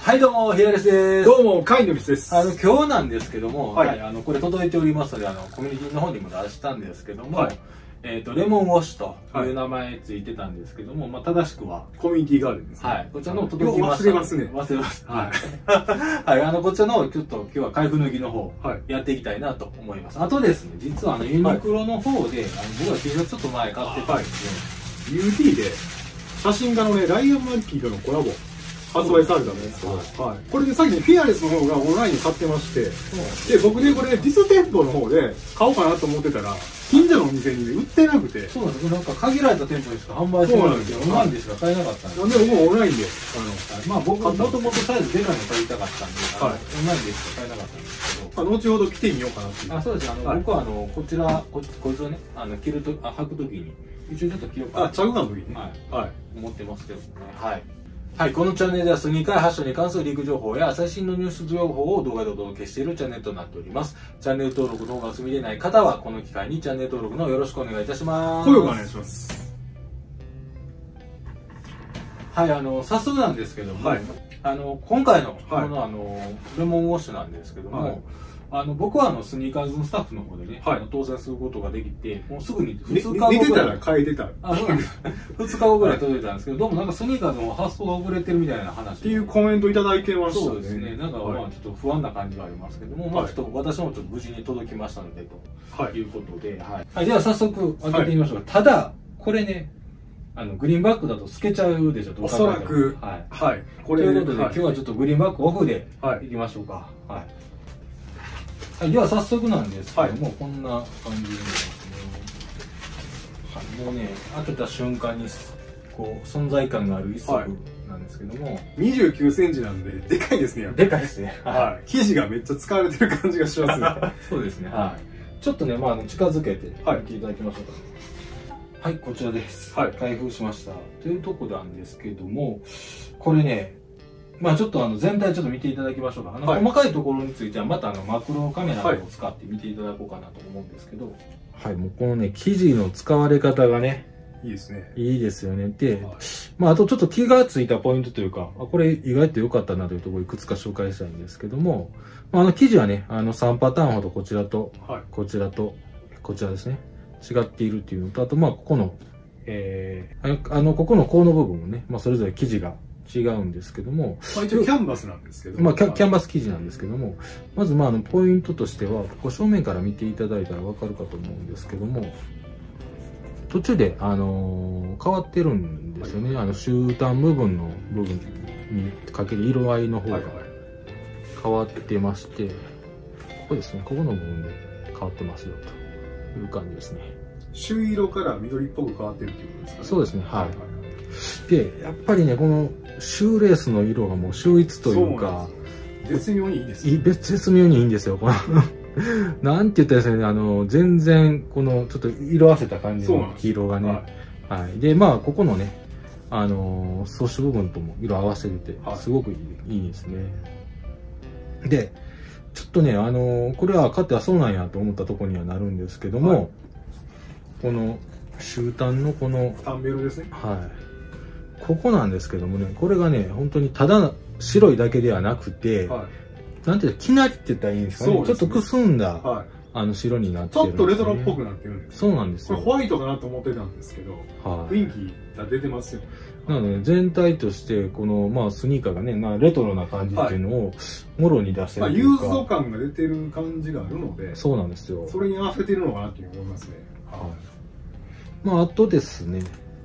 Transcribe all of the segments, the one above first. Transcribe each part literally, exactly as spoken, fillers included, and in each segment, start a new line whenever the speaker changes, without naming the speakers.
はい、どうも、ヒアレスです。
どうも、カインドリスです。
あの、今日なんですけども、
はい、
はい、あの、これ届いておりますので、あの、コミュニティの方にも出したんですけども、はい、えっと、レモンウォッシュという名前ついてたんですけども、はい、まあ、正しくは、
コミュニティガーデンですね。
はい、こちらの届きました。
忘れますね。
忘れます。
はい。
はい、あの、こちらの、ちょっと今日は開封脱ぎの方、やっていきたいなと思います。あとですね、実はあの、ユニクロの方で、はい、あの、僕は T シャツちょっと前買ってたんですよ。
ユーティー で、写真家のね、ライアン・マッキーとのコラボ。発売されたんですけど、はい、これでさっきフィアレスの方がオンラインで買ってまして、で僕ねこれ実店舗の方で買おうかなと思ってたら近所のお店に売ってなくて、
そうなんです。なんか限られた店舗でしか販売してないんですよ。オンラインでしか買えなかったんで。
なんで僕もオンラインで
あのまあ僕もともとサイズでかいの買いたかったんで、はい、オンラインでしか買えなかったんですけど、
あ後ほど着てみようかなっていう。
あそうです。あの、はい、僕はあのこちらここいつをねあの着るとあ履くときに一応ちょっと着ようかな。
あ着眼の時にね。
はい、
はい、
思ってますけどね。はい。はい、このチャンネルではスニーカー発祥に関するリーク情報や最新のニュース情報を動画でお届けしているチャンネルとなっております。チャンネル登録の方が済みでない方はこの機会にチャンネル登録のよろしくお願いいたします。
声をお願いします。
はい、あの早速なんですけども、はい、あの今回のこの、はい、あのレモンウォッシュなんですけども、はい、あの僕はあのスニーカーズのスタッフの方でね、はい、当選することができて、もうすぐにふつかごぐらい。
寝てたら変えてた。
あ、そうなんです。ふつかごぐらい届いたんですけど、どうもなんかスニーカーズの発送が遅れてるみたいな話。
っていうコメントいただいてましたね。
そうですね。なんかまあちょっと不安な感じがありますけども、はい、まあちょっと私もちょっと無事に届きましたのでということで、はい。はい、では早速開けてみましょうか。はい、ただこれね。あのグリーンバックだと透けちゃうでしょ。
おそらく。
はい。
はい。
これということで、はい、今日はちょっとグリーンバックオフでいきましょうか。はい。はい、では早速なんですけども、はい、こんな感じにですね、はい、もうね開けた瞬間にこう存在感がある一足なんですけども、はい、
にじゅうきゅうセンチなんででかいですね。
でかいですね。
はい。生地がめっちゃ使われてる感じがしますね。
そうですね。はい。ちょっとねまあ近づけて見ていただきましょうか。はい、はい、こちらです。はい。開封しましたというとこなんですけども、これね。まあちょっとあの全体ちょっと見ていただきましょうか。あの細かいところについてはまたあのマクロカメラを使って見ていただこうかなと思うんですけど、はい、もうこのね生地の使われ方がね
いいですね。
いいですよね。で、はい、まああとちょっと気がついたポイントというか、あこれ意外と良かったなというところをいくつか紹介したいんですけども、あの生地はねあのさんパターンほどこちらと、はい、こちらとこちらですね違っているっていうのと、あとまあここの、えー、あのここの甲の部分もね、まあ、それぞれ生地が違うんですけども、
まあ、一応キャンバスなんですけど、
まあキャ、キャンバス生地なんですけども、まずまああのポイントとしてはここ正面から見ていただいたら分かるかと思うんですけども、途中であのー、変わってるんですよね。はい、あの終端部分の部分にかける色合いの方が変わってまして、ここですね、ここの部分で変わってますよという感じですね。
朱色から緑っぽく変わってるっていうことですかね。
そうですね。はい。はいはいでやっぱりねこのシューレースの色がもう秀逸というか
絶妙にいいです
ね。絶妙にいいんですよ。このなんて言ったらですね、あの全然このちょっと色あせた感じの黄色がね、はい、はい、でまあここのねあの装飾部分とも色合わせててすごくいい、いいですね。でちょっとねあのこれは買ってはそうなんやと思ったところにはなるんですけども、はい、この終端のこの
タンベルですね。
はい。ここなんですけどもね、これがね、本当にただ白いだけではなくて、はい、なんていうか、きなりって言ったらいいんですかね、ねちょっとくすんだ、はい、あの白になってるんです、ね、
ちょっとレトロっぽくなってるんです。
そうなんですよ。
これホワイトかなと思ってたんですけど、はい、雰囲気が出てますよね。
なので、全体としてこの、まあ、スニーカーがね、まあ、レトロな感じっていうのをもろに出してるというか、
まあ、ユーズド感が出てる感じがあるので、
そうなんですよ。
それに合わせてるのかなって思いますね。はい、
まあ、あとですね、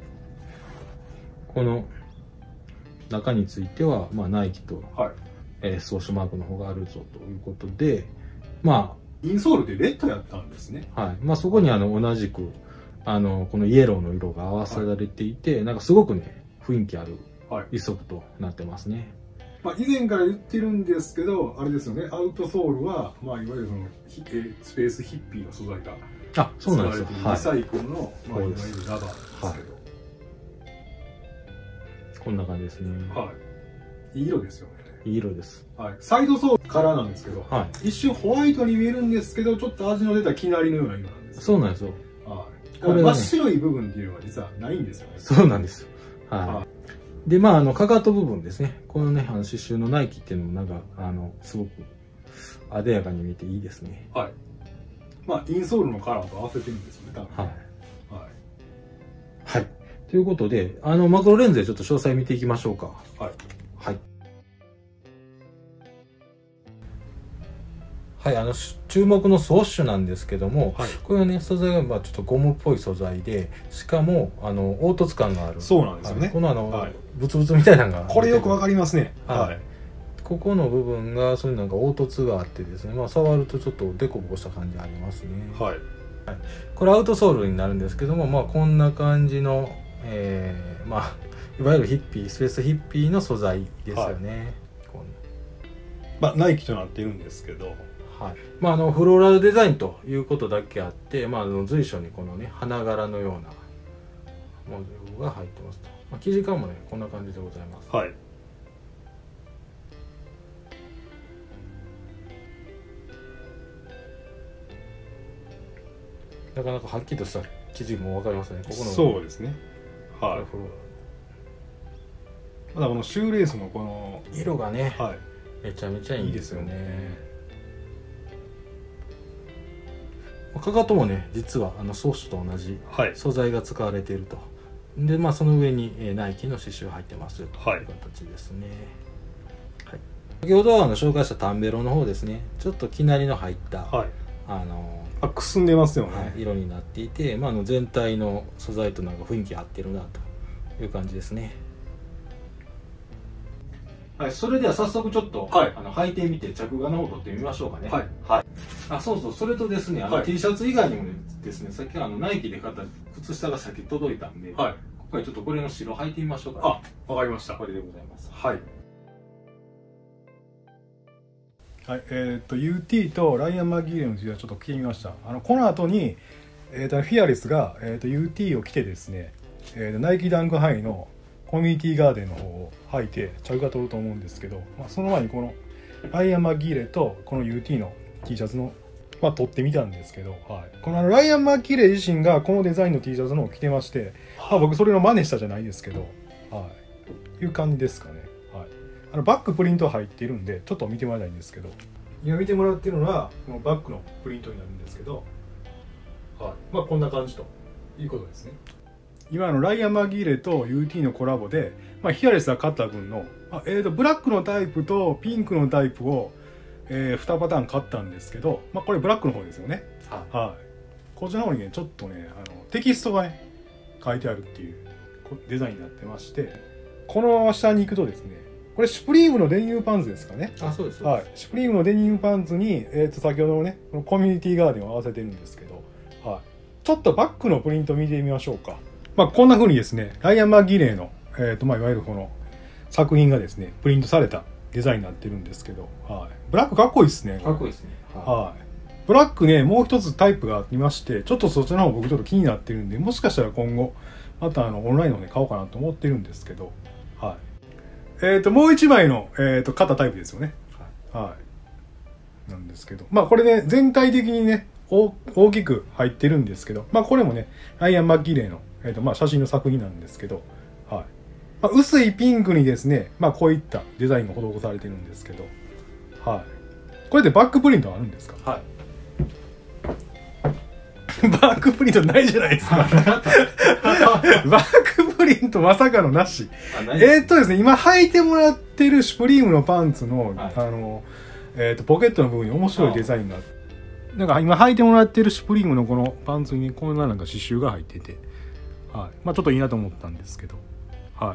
この中については、まあ、ナイキと、はい、えー、装飾マークの方があるぞということで、ま
あインソールでレッドやったんですね。
はい、まあそこにあの同じくあのこのイエローの色が合わせられていて、はい、なんかすごくね雰囲気ある一足となってますね。
まあ以前から言ってるんですけど、あれですよね、アウトソールはまあいわゆるそのスペースヒッピーの素材が
あそうなんですよ。
リサイクルの、まあ、いわゆるラバーなんですけど。はい、
こんな感じですね。
はい。いい色ですよね。
いい色です。
はい。サイドソールカラーなんですけど、はい、一瞬ホワイトに見えるんですけど、ちょっと味の出た生成りのような色なんです。
そうなんですよ。
はい。これ真っ白い部分っていうのは実はないんですよね。
そうなんです。はい。 で、まあ、あの、かかと部分ですね。このね、あの刺繍のナイキっていうのもなんか、あの、すごく、あでやかに見えていいですね。
はい。まあ、インソールのカラーと合わせてるんですよね、多分。
はい。
はい。
はい。ということで、あの、マクロレンズでちょっと詳細見ていきましょうか。
はい。
はい。はい、あの注目のソッシュなんですけども、はい、これはね素材がまあちょっとゴムっぽい素材で、しかもあの凹凸感がある。
そうなんですよね。
はい、このあの、はい、ブツブツみたいなのが
これよくわかりますね。
はい、はい、ここの部分がそういうなんか凹凸があってですね、まあ触るとちょっとデコボコした感じありますね。はい、はい、これアウトソールになるんですけども、まあこんな感じの、えー、まあいわゆるヒッピースペースヒッピーの素材ですよね。はい、
まあナイキとなっているんですけど。
はい、まあ、あのフローラルデザインということだけあって、まあ、あの随所にこのね花柄のようなモデルが入ってますと、まあ、生地感もねこんな感じでございます。はい、なかなかはっきりとした生地も分かりますね。ここの
そうですね。はい。まだこのシューレースのこの
色がね、はい、めちゃめちゃいいですよね。かかともね実はあのソースと同じ素材が使われていると、はい、でまあその上に、えー、ナイキの刺繍入ってますよという形ですね。はい、先ほどあの紹介したタンベロの方ですね、ちょっときなりの入った、はい、あの
あくすんでますよね、
はい、色になっていて、まあ、あの全体の素材となんか雰囲気合ってるなという感じですね。はい、それでは早速ちょっと、はい、あの履いてみて着画の方を取ってみましょうかね。はい。はい。あ、そうそう、それとですね、あの、はい、T シャツ以外にもですね、さっきあのナイキで買った靴下が先届いたんで、はい、今回ちょっとこれの白履いてみましょうか、ね。
あ、わかりました。
これでございます。
はい。はい、えっ、ー、と ユーティー とライアン・マギーレの T はちょっと着てみました。あのこの後に、えー、とフィアレスが、えー、と ユーティー を着てですね、えー、とナイキダンクハイのコミュニティガーデンの方を履いて着画取ると思うんですけど、まあ、その前にこのライアン・マギーレとこの ユーティー の T シャツの、まあ、撮ってみたんですけど、はい、このあのライアン・マギーレ自身がこのデザインの T シャツのを着てまして、まあ、僕それの真似したじゃないですけど、はい、いう感じですかね。はい、あのバックプリント入っているんでちょっと見てもらいたいんですけど、今見てもらっているのはこのバックのプリントになるんですけど、はい、まあこんな感じということですね。今のライアン・マギーレと ユーティー のコラボで、まあ、ヒアレスが買った分の、まあえー、とブラックのタイプとピンクのタイプを、えー、にパターン買ったんですけど、まあ、これブラックの方ですよね。はい、はい、こちらの方にねちょっとねあのテキストがね書いてあるっていうデザインになってまして、このまま下に行くとですね、これシュプリームのデニムパンツですかね。
あ、そうです。
はい、シュプリームのデニムパンツに、えー、と先ほどのねこのコミュニティガーデンを合わせてるんですけど、はい、ちょっとバックのプリント見てみましょうか。まあ、こんな風にですね、ライアン・マギレーの、えーとまあ、いわゆるこの作品がですね、プリントされたデザインになってるんですけど、はい、ブラックかっこいいですね。
かっこいいですね。
はい。ブラックね、もう一つタイプがありまして、ちょっとそちらの方僕ちょっと気になってるんで、もしかしたら今後、またあのオンラインのね、買おうかなと思ってるんですけど、はい。えっ、ー、と、もう一枚の、えっ、ー、と、型タイプですよね。はい。はい、なんですけど、まあこれね、全体的にね、大, 大きく入ってるんですけど、まあこれもね、ライアン・マギレーのえーとまあ、写真の作品なんですけど、はい、まあ、薄いピンクにですね、まあ、こういったデザインが施されてるんですけど、はい、これでバックプリントあるんですか？はい、バックプリントないじゃないですか。バックプリントまさかのなし。えーっとですね、今履いてもらってるシュプリームのパンツの、はい、あの、えーとポケットの部分に面白いデザインがあって、なんか今履いてもらってるシュプリームのこのパンツにこんななんか刺繍が入ってて、はい、まあちょっといいなと思ったんですけど、はい。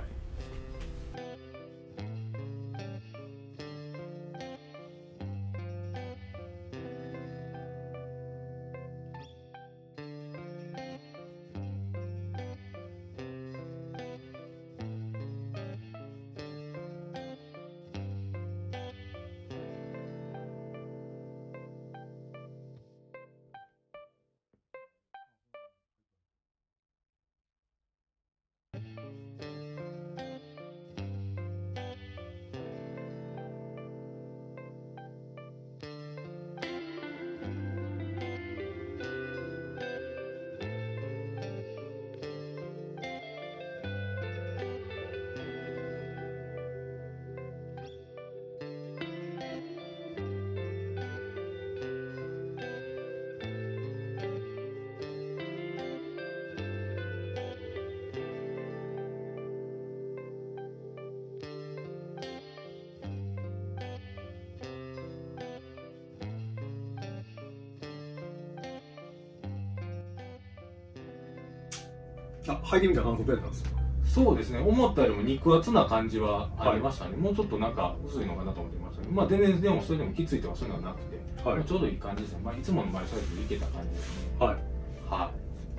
あ、履いてみた感想どうやったんですか？
そうですね、思ったよりも肉厚な感じはありましたね、はい、もうちょっとなんか薄いのかなと思ってましたね。まあ全然でもそれでもきついとかそういうのはなくて、はい、ちょうどいい感じですね。まあいつものマイサイズでいけた感じですね。はい。はい。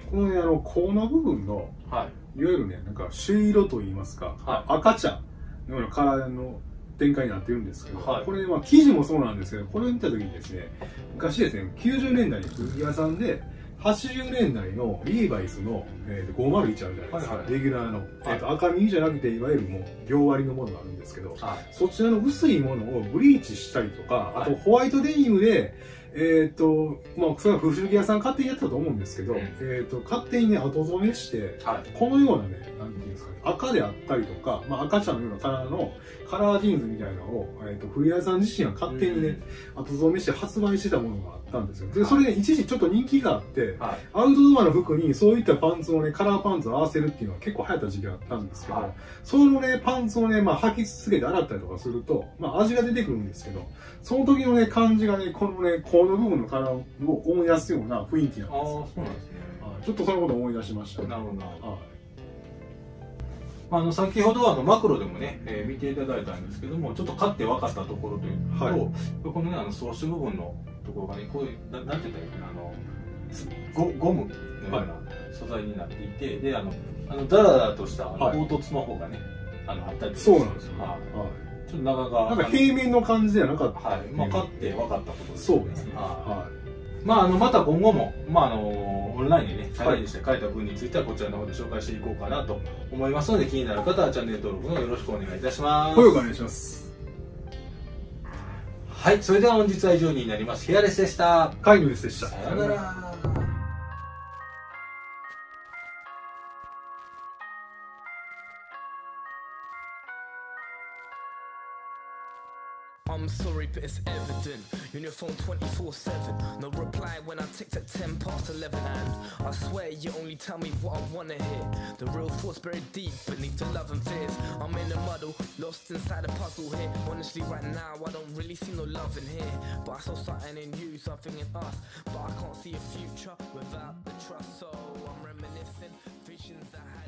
このね、あの、甲の部分の、はい、いわゆるね、なんか朱色と言いますか、はい、赤茶のようなカラーの展開になってるんですけど、はい、これ、まあ生地もそうなんですけど、これを見たときにですね、昔ですね、きゅうじゅうねんだいに古着屋さんで、はちじゅうねんだいのリーバイスの、えー、ごまるいちあるじゃないですか、はいはい、レギュラーの、えー、と赤身じゃなくていわゆるもう両割りのものがあるんですけど、はい、そちらの薄いものをブリーチしたりとか、はい、あとホワイトデニムで、えっ、ー、とまあそれは古着屋さん勝手にやってたと思うんですけど、うん、えっと勝手にね後染めして、はい、このようなねなんていうんですかね、赤であったりとか、まあ、赤茶のようなカラーのカラージーンズみたいなのを、えー、と古着屋さん自身は勝手にね、うん、後染めして発売してたものがあったんですよ。でそれね一時ちょっと人気があって、はい、アウトドアの服にそういったパンツをねカラーパンツを合わせるっていうのは結構流行った時期があったんですけど、はい、そのねパンツをね、まあ、履き続けて洗ったりとかすると、まあ、味が出てくるんですけど、その時のね感じがねこのね甲の部分のカラーを思い出すような雰囲気なんですよ。ああ、そうなんですね。ちょっとそのことを思い出しました、ね。なるほど。はい。
あの先ほどあのマクロでもね、えー、見ていただいたんですけども、ちょっと買って分かったところというと、はい、このねあの装飾部分のところがね、こういうななんて言ったらいいかな、あのゴゴムのような素材になっていて、はい、であのあのダラダラとしたあの凹凸の方がね、あのあったりとか、
そうなんですよ。はい。
ちょっと長が
なんか平面の感じではなかった。
はい。まあ買って分かったことです。
そうですね。
はい。まあ、あのまた今後も、まあ、あのオンラインでねチャレンジして書いた文についてはこちらの方で紹介していこうかなと思いますので、気になる方はチャンネル登録のよろしくお願いいたします。
声をお願いします。
はい、それでは本日は以上になります。ヒアレスでした。
カイヌレスでした。
さよなら。
I'm sorry, but it's evident. You're on your phone twenty-four seven. No reply when I ticked at ten past eleven. And I swear you only tell me what I wanna hear. The real thoughts buried deep beneath the love and fears. I'm in a muddle, lost inside a puzzle here. Honestly, right now, I don't really see no love in here. But I saw something in you, something in us. But I can't see a future without the trust. So I'm reminiscing visions I had.